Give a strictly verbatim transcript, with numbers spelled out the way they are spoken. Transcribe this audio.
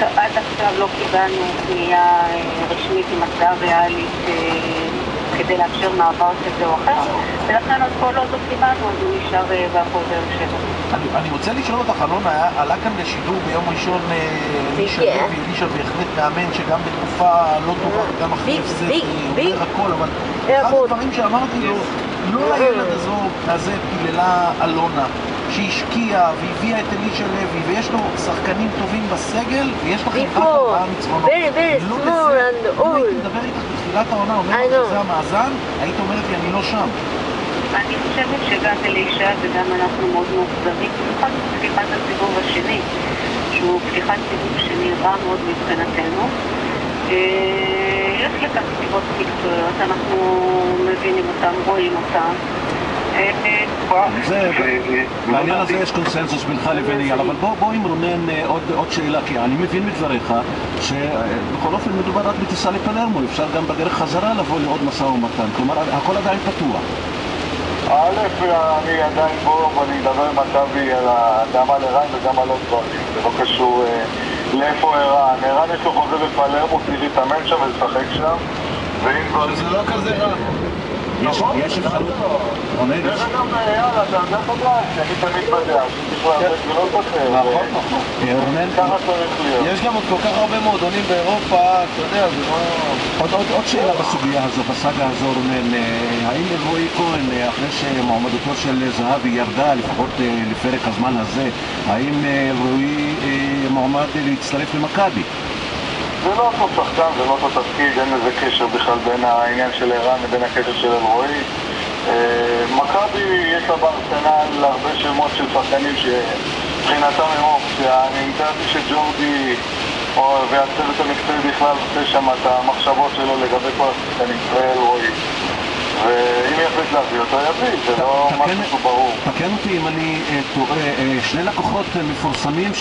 עד עכשיו לא קיבלנו פנייה רשמית עם הצעה ריאלית כדי לאפשר מעבר כזה או אחר, ולכן עוד כל עוד לא קיבלנו, אז הוא נשאר בהפועל באר שבע. אני רוצה לשאול אותך, אלונה, עלה כאן לשידור ביום ראשון אלישע לוי, אלישע בהחלט מאמן שגם בתקופה לא טובה וגם אחרי הפסד אומר הכל, אבל אחד הדברים שאמרתי לו, לא לילד הזה פיללה אלונה שהשקיעה והביאה את אלישע לוי ויש לו שחקנים טובים בסגל ויש לכם רק ארבעה ניצחונות. לא לזה, אם הייתי מדבר איתך בתחילת העונה, אומר לך שזה המאזן, היית אומרת לי אני לא שם. אני חושבת שגם אלישע וגם אנחנו מאוד מאוכזבים, במיוחד בפתיחת הסיבוב השני, שהוא פתיחת סיבוב שני רע מאוד מבחינתנו. יש לכך סיבות מקצועיות, אנחנו מבינים אותם, רואים אותם. בעניין הזה יש קונסנזוס בינך לבין אייל, אבל בוא עם רונן עוד שאלה, כי אני מבין מדבריך שבכל אופן מדובר רק בטיסה לפלרמו, אפשר גם בדרך חזרה לבוא לעוד משא ומתן, כלומר הכל עדיין פתוח. א', אני עדיין בו ואני אדבר עם מכבי גם על ערן וגם על עוד דברים, זה לא קשור לאיפה ערן. ערן יש לו חוזה בפלרמו, צריך להתאמן שם ולשחק שם, ואם כבר... שזה לא כזה רע. יש אפשרות? רונן, יש גם, יאללה, אתה יודע תודה, שאני תמיד בדעה, שצריך לעשות ולא תוצר. נכון, נכון. ככה צריך להיות. יש גם עוד כל כך הרבה מועדונים באירופה, אתה יודע, זה לא... עוד שאלה בסוגיה הזו, בסאגה הזו, רונן, האם רועי כהן, אחרי שמועמדותו של זהבי ירדה, לפחות לפרק הזמן הזה, האם רועי מועמד להצטרף למכבי? זה לא אותו שחקן, זה לא אותו תפקיד, אין לזה קשר בכלל בין העניין של ערן לבין הקשר של אלרועי. מכבי יש לה בארסנל הרבה שמות של שחקנים שבחינתם הם אופציה. אני מתארתי שג'ורדי והצוות המקצועי בכלל עושה שם את המחשבות שלו לגבי כל השחקנים, זה אלרועי. ואם יחליט להביא אותו, יביא, זה לא משהו ברור. תקן אותי אם אני טועה, שני לקוחות מפורסמים